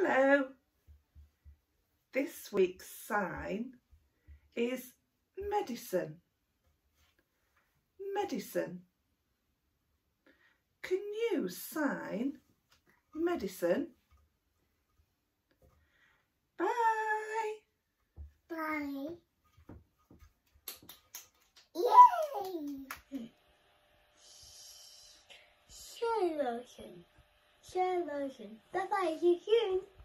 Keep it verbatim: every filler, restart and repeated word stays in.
Hello. This week's sign is medicine. Medicine. Can you sign medicine? Bye. Bye. Yay! Share lotion. Share lotion. Bye bye. See you soon.